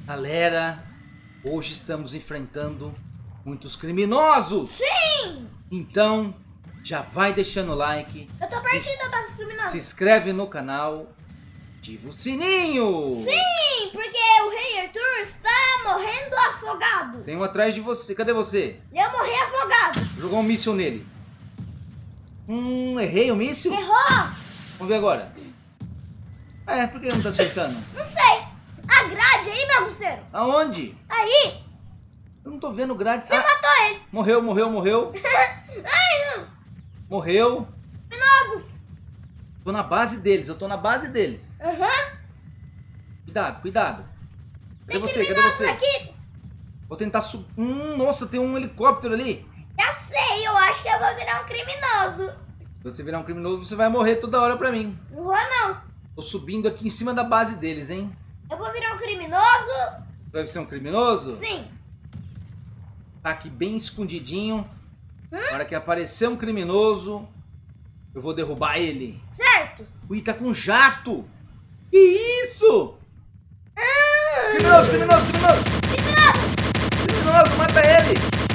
Galera, hoje estamos enfrentando muitos criminosos. Sim! Então, já vai deixando o like. Eu tô partindo da base criminosa. Se inscreve no canal. Ativa o sininho. Sim, porque o Rei Arthur está morrendo afogado. Tem um atrás de você. Cadê você? Eu morri afogado. Jogou um míssil nele. Errei o míssil? Errou? Vamos ver agora. Por que não tá acertando? Não sei. A grade aí, bagunceiro. Aonde? Aí. Eu não tô vendo grade. Você matou ele. Morreu, morreu, morreu. Ai, não. Morreu. Criminosos. Tô na base deles, eu tô na base deles. Aham. Cuidado, cuidado. Cadê Tem você? Cadê criminosos você? aqui. Vou tentar subir. Nossa, tem um helicóptero ali. Já sei, eu acho que eu vou virar um criminoso. Se você virar um criminoso, você vai morrer toda hora pra mim. Não vou, não. Tô subindo aqui em cima da base deles, hein? Eu vou virar um criminoso. Você vai ser um criminoso? Sim. Tá aqui bem escondidinho. Na hora que aparecer um criminoso, eu vou derrubar ele. Certo. Ui, tá com jato. Que isso? Criminoso, criminoso, criminoso. Criminoso, mata ele.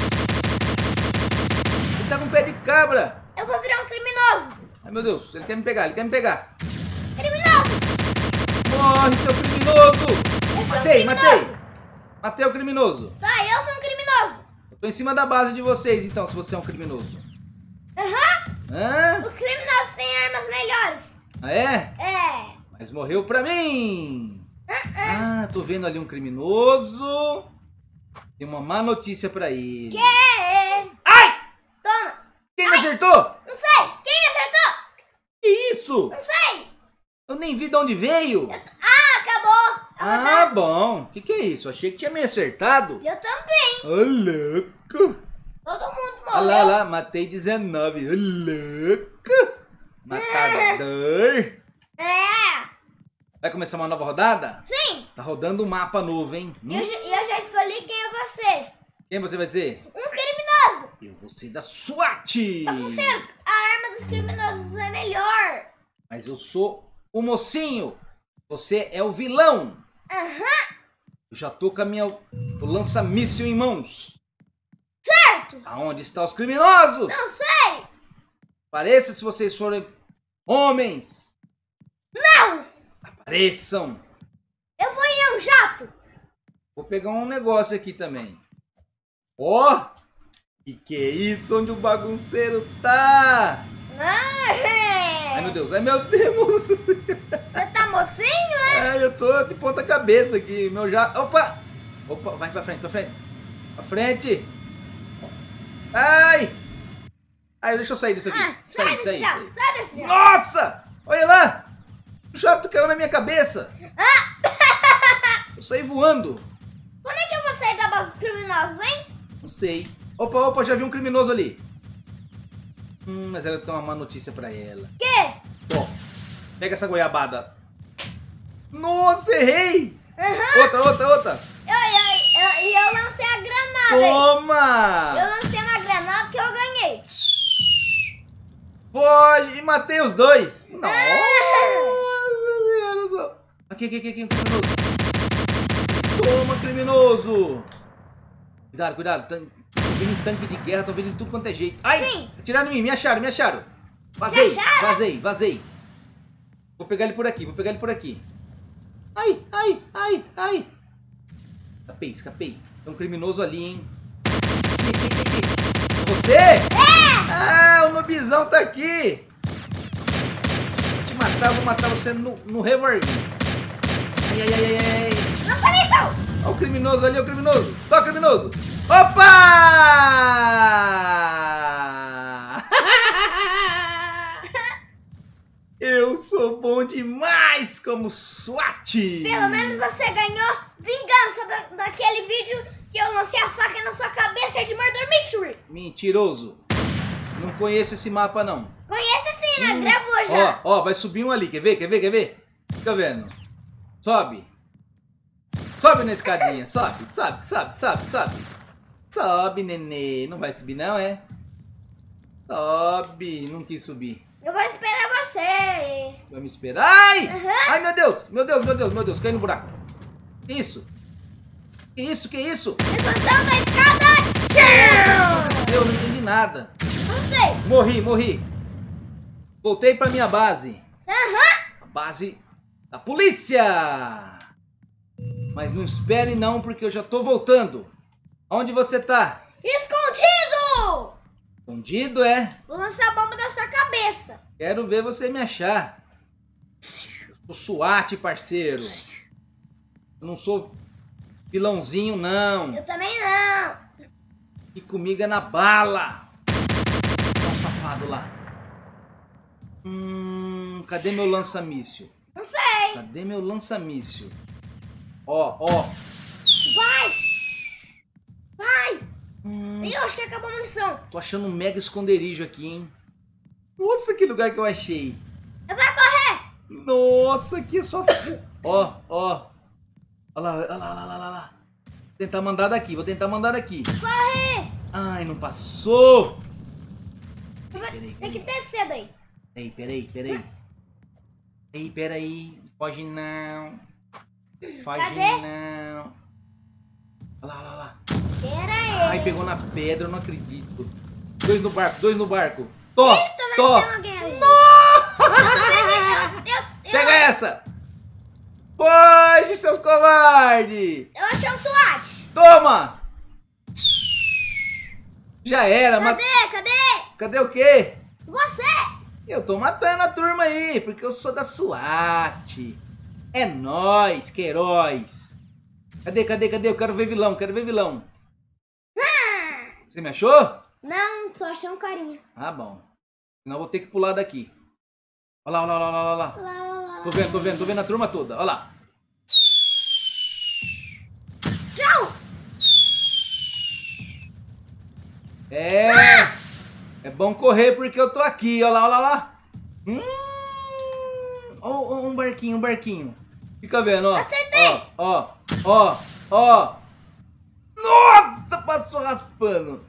Ele tá com pé de cabra. Eu vou virar um criminoso. Ai, meu Deus, ele quer me pegar, ele quer me pegar. Criminoso. Morre, seu criminoso. Eu sou Matei, um matei. criminoso. Matei o criminoso. Tá, eu sou um criminoso. Eu tô em cima da base de vocês, então, se você é um criminoso. Aham. Os criminosos têm armas melhores. Ah, é? É. Mas morreu pra mim. Tô vendo ali um criminoso. Tem uma má notícia pra ele. Que? Ai! Toma. Quem me acertou? Não sei. Quem me acertou? Que isso? Não sei. Eu nem vi de onde veio. Acabou. Ah, bom. Que é isso? Achei que tinha me acertado. Eu também. Ô, louco. Todo mundo Olha morreu. lá, matei 19. Ô, louco. Matador. É. Vai começar uma nova rodada? Sim. Tá rodando um mapa novo, hein? Eu já escolhi quem é você. Quem você vai ser? Um criminoso. Eu vou ser da SWAT. Bagunceiro, a arma dos criminosos é melhor. Mas eu sou o mocinho. Você é o vilão. Aham. Eu já tô com o lança-míssil em mãos. Certo. Aonde estão os criminosos? Não sei. Apareça se vocês forem homens. Não. Apareçam. Eu vou em um jato. Vou pegar um negócio aqui também. Ó! Que é isso? Onde o bagunceiro tá? Ai, meu Deus. Ai, meu Deus. Você tá mocinho, é? Ai, eu tô de ponta cabeça aqui. Meu jato. Opa! Opa, vai pra frente, pra frente. Pra frente. Ai! Ai, deixa eu sair disso aqui. Sai desse jato. Sai desse jato. Nossa! Olha lá! O jato caiu na minha cabeça. Eu saí voando. Como é que eu vou sair da base dos criminosos, hein? Não sei. Opa, já vi um criminoso ali. Mas ela tem uma má notícia pra ela. Que? Ó, pega essa goiabada. Nossa, errei! Outra. E eu lancei a granada. Toma! Eu lancei uma granada que eu ganhei. Foge! E matei os dois. Nossa senhora. Aqui, um criminoso. Toma, criminoso. Cuidado. Tô vendo tanque de guerra, tô vendo tudo quanto é jeito. Ai! Sim. Atiraram em mim, me acharam. Me acharam? Vazei. Vou pegar ele por aqui. Ai. Escapei. Tem um criminoso ali, hein? Aqui. Você? É! O nubizão tá aqui. Vou matar você no revolver. Ai. Lança missão. Olha o criminoso ali, Toca, criminoso. Opa! Eu sou bom demais como SWAT. Pelo menos você ganhou vingança daquele vídeo que eu lancei a faca na sua cabeça de Murder Mystery. Mentiroso. Não conheço esse mapa, não. Conhece sim, né? Gravou já. Ó, vai subir um ali. Quer ver? Fica vendo. Sobe na escadinha. Sobe. Sobe, nenê. Não vai subir, não, é? Sobe. Não quis subir. Eu vou esperar você. Vai me esperar? Ai! Uhum. Ai, meu Deus. Cai no buraco. Que isso? Que isso? Que isso? Levantando a escada. O que aconteceu? Eu não entendi nada. Não sei. Morri. Voltei pra minha base. Aham. A base da polícia. Mas não espere não, porque eu já tô voltando. Onde você tá? Escondido. Escondido, é? Vou lançar a bomba da sua cabeça. Quero ver você me achar. Eu sou SWAT, parceiro. Eu não sou vilãozinho, não. Eu também não. E comigo é na bala. Olha o safado lá. Cadê meu lança-míssil? Não sei. Cadê meu lança-míssil? Ó. Vai. Eu acho que acabou a munição. Tô achando um mega esconderijo aqui, hein? Nossa, que lugar que eu achei. Vai correr. Nossa, aqui é só... Ó. Olha lá. Vou tentar mandar daqui. Corre. Ai, não passou. Peraí. Tem que descer daí. Peraí. Foge não. Cadê? Não. Olha lá. Pera aí. Ai, pegou na pedra, eu não acredito. Dois no barco. Tô. Tem alguém ali. Pega essa. Foge, seus covardes. Eu achei um SWAT. Toma. Já era. Cadê? Cadê o quê? Você. Eu tô matando a turma aí, porque eu sou da SWAT. É nóis, que heróis. Cadê? Eu quero ver vilão. Você me achou? Não, só achei um carinha. Ah, bom. Senão eu vou ter que pular daqui. Olha lá. Lá. Tô vendo a turma toda. Olha lá. Tchau. É bom correr porque eu tô aqui. Olha lá. Um barquinho. Fica vendo, ó. Acertei. Ó. Nossa, passou raspando.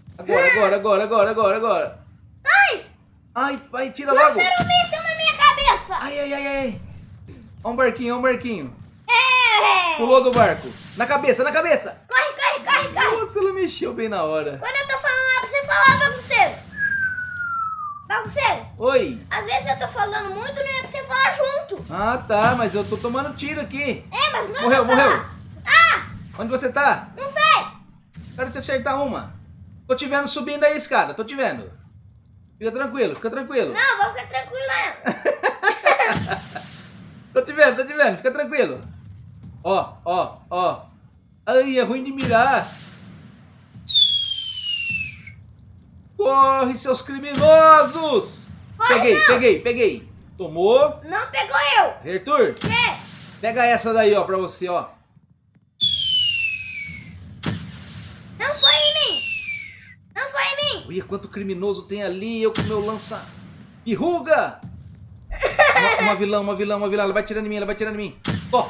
Agora. Ai, tira logo. Lançaram um míssil na minha cabeça. Ai. Ó um barquinho. É. Pulou do barco. Na cabeça. Corre. Nossa, ela mexeu bem na hora. Quando eu tô falando lá pra você falar, bagunceiro. Oi. Às vezes eu tô falando muito, não é pra você falar junto. Ah, tá, mas eu tô tomando tiro aqui. Mas não é Morreu. pra falar. Onde você tá? Não sei. Quero te acertar uma. Tô te vendo subindo aí a escada, tô te vendo. Fica tranquilo. Não, vou ficar tranquila. Tô te vendo, fica tranquilo. Ó. Ai, é ruim de mirar. Corre, seus criminosos. Corre, Peguei. Tomou. Não pegou eu. Arthur, Quê? pega essa daí, ó, pra você, ó. Não foi em mim. Olha quanto criminoso tem ali, eu com meu lança... Pirruga! Uma vilã, ela vai tirando em mim. Tô!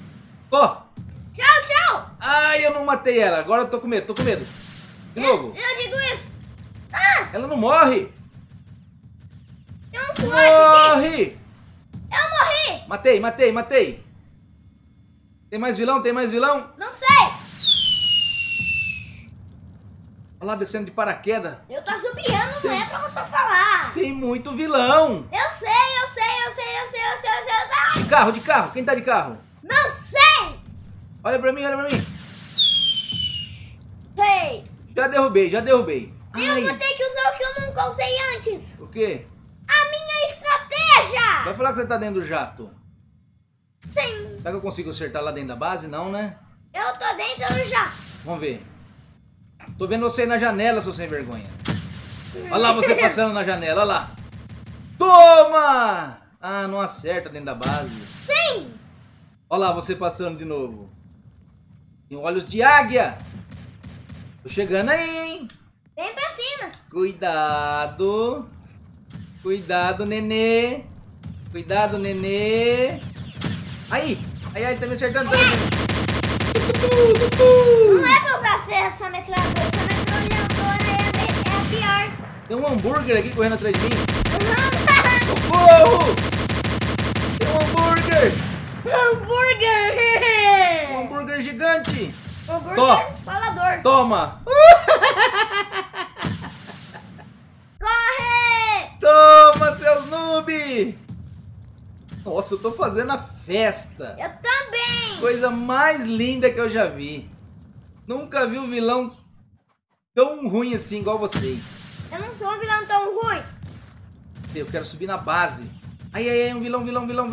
Tchau. Ai, eu não matei ela, agora eu tô com medo. De novo. Eu digo isso. Ela não morre! Tem um SWAT aqui. Morre! Eu morri. Matei! Tem mais vilão? Não sei. Olha lá, descendo de paraquedas. Eu tô assobiando, não é pra você falar. Tem muito vilão! Eu sei. De carro, quem tá de carro? Não sei. Olha pra mim! Sei. Já derrubei. Eu vou ter que usar o que eu nunca usei antes. O quê? A minha estratégia. Vai falar que você tá dentro do jato. Sim. Será que eu consigo acertar lá dentro da base? Não, né? Eu tô dentro do jato. Vamos ver. Tô vendo você aí na janela, seu sem vergonha. Olha lá você passando na janela, olha lá. Toma! Ah, não acerta dentro da base. Sim. Olha lá você passando de novo. Tem olhos de águia. Tô chegando aí, hein? Vem pra cima. Cuidado, nenê. Aí, ele tá me acertando. Não é pra usar essa metralhadora. Essa metralhadora é a pior. Tem um hambúrguer aqui correndo atrás de mim. Socorro! Tem um hambúrguer! Um hambúrguer gigante! Hambúrguer falador. Toma! Corre! Toma, seus noob! Nossa, eu tô fazendo a festa. Eu também. Coisa mais linda que eu já vi. Nunca vi um vilão tão ruim assim igual vocês. Eu não sou um vilão tão ruim. Eu quero subir na base. Ai, ai, ai, um vilão.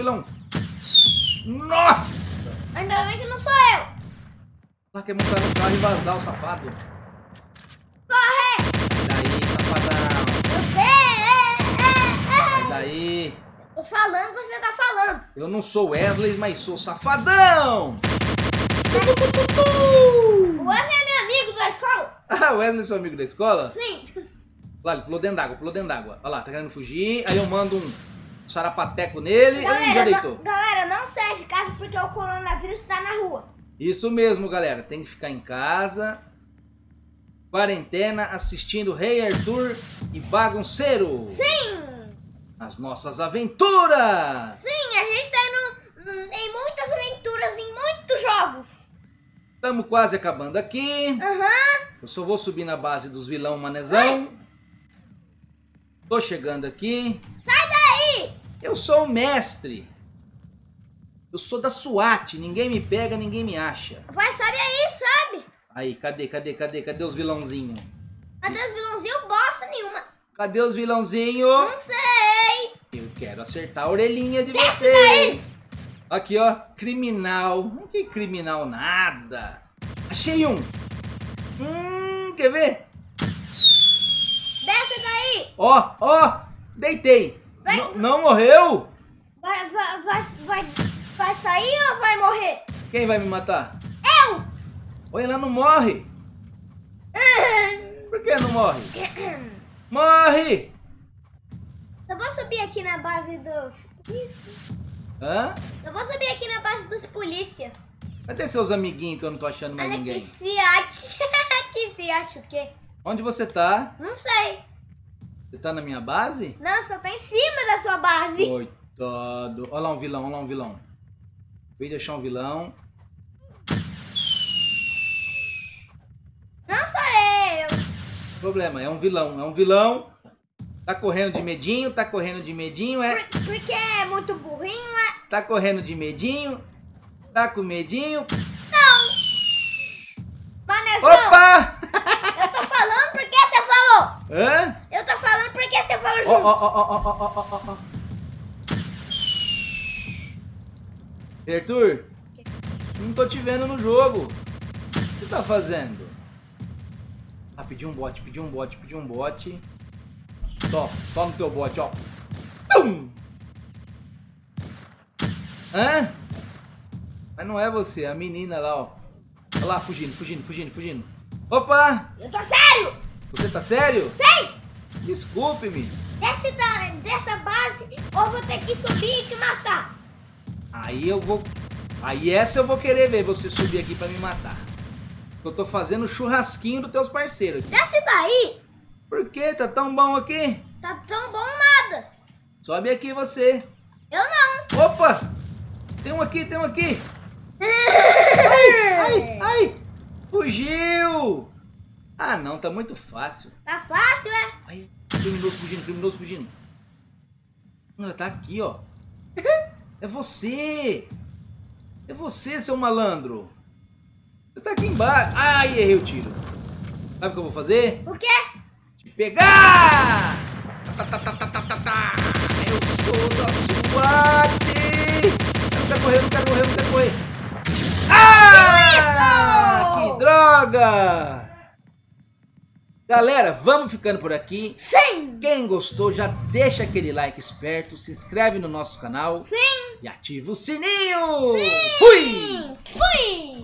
Nossa! Ainda bem que não sou eu. Lá quer montar no carro e vazar o safado. Corre! Sai daí, safadão. Eu sei. Sai daí. Tô falando, você tá falando. Eu não sou Wesley, mas sou safadão. O Wesley é meu amigo da escola. Ah, o Wesley é seu amigo da escola? Sim. Lá, ele pulou dentro d'água. Olha lá, tá querendo fugir. Aí eu mando um sarapateco nele e já deitou. Galera, não saia de casa porque o coronavírus tá na rua. Isso mesmo, galera. Tem que ficar em casa. Quarentena, assistindo Rei Arthur e Bagunceiro. Sim. As nossas aventuras. Sim, a gente tá indo em muitas aventuras, em muitos jogos. Estamos quase acabando aqui. Aham. Eu só vou subir na base dos vilão manezão. Tô chegando aqui. Sai daí. Eu sou o mestre. Eu sou da SWAT. Ninguém me pega, ninguém me acha. Vai, sabe aí, sabe? Aí, cadê os vilãozinhos? Cadê os vilãozinhos? Bosta nenhuma. Cadê os vilãozinhos? Não sei. Eu quero acertar a orelhinha de Desce vocês. daí. Aqui, ó. Criminal. Não que criminal nada. Achei um. Quer ver? Desce daí. Ó. Deitei. Vai. Não morreu? Vai sair ou vai morrer? Quem vai me matar? Eu. Olha, ela não morre. Por que não morre? Morre! Eu vou subir aqui na base dos... Hã? Eu vou subir aqui na base dos polícia. Cadê seus amiguinhos que eu não tô achando mais Olha ninguém? que se acha. Que se acha o quê? Onde você tá? Não sei. Você tá na minha base? Não, eu só tô em cima da sua base. Coitado. Olha lá um vilão. Veio deixar um vilão. Não sou eu. Problema, é um vilão. Tá correndo de medinho, é. Porque é muito burrinho, é? Tá correndo de medinho, tá com medinho. Não. Manezão. Opa! Eu tô falando porque você falou. Hã? Eu tô falando porque você falou junto. Ó. Arthur, não tô te vendo no jogo. O que você tá fazendo? Ah, pedi um bote. Tó no teu bote, ó. Pum! Hã? Mas não é você, é a menina lá, ó. Olha lá, fugindo. Opa! Eu tô sério. Você tá sério? Sim. Desculpe-me. Dessa base, ou eu vou ter que subir e te matar. Aí essa eu vou querer ver você subir aqui pra me matar. Eu tô fazendo churrasquinho dos teus parceiros aqui. Desce daí. Por que? Tá tão bom aqui? Tá tão bom nada. Sobe aqui você. Eu não. Opa! Tem um aqui. Ai! Fugiu! Ah, não, tá muito fácil. Tá fácil, é? Ai, criminoso fugindo. Ela tá aqui, ó. É você, seu malandro. Você tá aqui embaixo. Ai, errei o tiro. Sabe o que eu vou fazer? O quê? Te pegar! Eu sou da SWAT! Eu não quero correr. Ah! Que droga! Galera, vamos ficando por aqui. Sim! Quem gostou, já deixa aquele like esperto, se inscreve no nosso canal. Sim! E ativa o sininho! Sim! Fui! Fui!